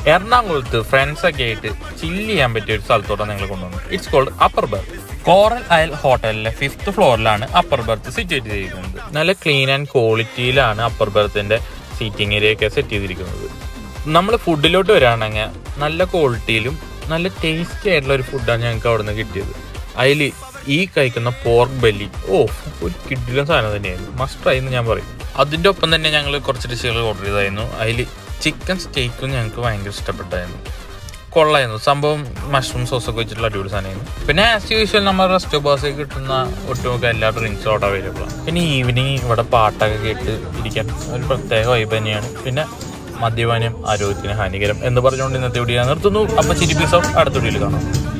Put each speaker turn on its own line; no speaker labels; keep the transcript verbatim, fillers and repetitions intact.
എറണാകുളത്ത് ഫ്രണ്ട്സൊക്കെ ആയിട്ട് ചില്ല് ചെയ്യാൻ പറ്റിയ ഒരു സ്ഥലത്തോട്ടാണ് നിങ്ങൾ കൊണ്ടുവന്നത്. It's called upper berth. Coral Isle ഹോട്ടലിലെ ഫിഫ്ത്ത് ഫ്ലോറിലാണ് അപ്പർ ബർത്ത് സിറ്റുവേറ്റ് ചെയ്തിരിക്കുന്നത്. നല്ല ക്ലീൻ ആൻഡ് ക്വാളിറ്റിയിലാണ് അപ്പർ ബർത്തിന്റെ സീറ്റിംഗ് ഏരിയ ഒക്കെ സെറ്റ് ചെയ്തിരിക്കുന്നത്. നമ്മൾ ഫുഡിലോട്ട് വരികയാണെങ്കിൽ നല്ല ക്വാളിറ്റിയിലും നല്ല ടേസ്റ്റി ആയിട്ടുള്ള ഒരു ഫുഡാണ് ഞങ്ങൾക്ക് അവിടെ നിന്ന് കിട്ടിയത്. അതിൽ ഈ കഴിക്കുന്ന പോർക്ക് ബെല്ലി ഓ ഒരു കിഡിലും സാധനം തന്നെയായിരുന്നു, മസ്റ്റ് ട്രൈ എന്ന് ഞാൻ പറയും. അതിൻ്റെ ഒപ്പം തന്നെ ഞങ്ങൾ കുറച്ച് ഡിഷുകൾ ഓർഡർ ചെയ്തായിരുന്നു. അതിൽ ചിക്കൻ സ്റ്റേക്കും ഞങ്ങൾക്ക് ഭയങ്കര ഇഷ്ടപ്പെട്ടായിരുന്നു, കൊള്ളായിരുന്നു സംഭവം. മഷ്റൂം സോസൊക്കെ വെച്ചിട്ടുള്ള അടിപൊളി സാധനമായിരുന്നു. പിന്നെ ആസ് യൂഷ്വൽ നമ്മൾ റെസ്റ്റോ ബാസിൽ കിട്ടുന്ന ഒട്ടുമിക്ക എല്ലാ ഡ്രിങ്ക്സും അവിടെ അവൈലബിൾ ആണ്. പിന്നെ ഈവനിങ് ഇവിടെ പാട്ടൊക്കെ കേട്ട് ഇരിക്കാൻ ഒരു പ്രത്യേക വൈബ് തന്നെയാണ്. പിന്നെ മദ്യപാനം ആരോഗ്യത്തിന് ഹാനികരം എന്ന് പറഞ്ഞുകൊണ്ട് ഇന്നത്തെ വീഡിയോ നിർത്തുന്നു. അപ്പോൾ ചിരി പീസ് ഓഫ് അടുത്ത വീഡിയോയിൽ കാണാം.